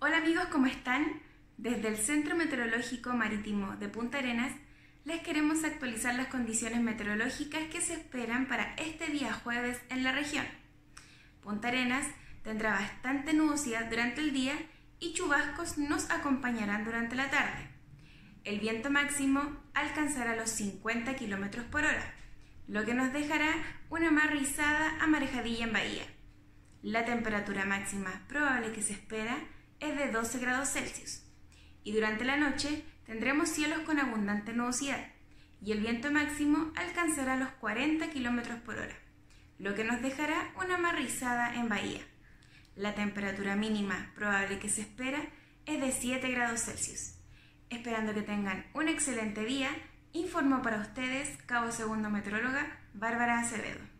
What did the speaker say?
Hola amigos, ¿cómo están? Desde el Centro Meteorológico Marítimo de Punta Arenas les queremos actualizar las condiciones meteorológicas que se esperan para este día jueves en la región. Punta Arenas tendrá bastante nubosidad durante el día y chubascos nos acompañarán durante la tarde. El viento máximo alcanzará los 50 km por hora, lo que nos dejará una mar rizada a marejadilla en bahía. La temperatura máxima probable que se espera es de 12 grados Celsius y durante la noche tendremos cielos con abundante nubosidad y el viento máximo alcanzará los 40 km por hora, lo que nos dejará una mar rizada en bahía. La temperatura mínima probable que se espera es de 7 grados Celsius. Esperando que tengan un excelente día, informó para ustedes Cabo Segundo Meteoróloga Bárbara Acevedo.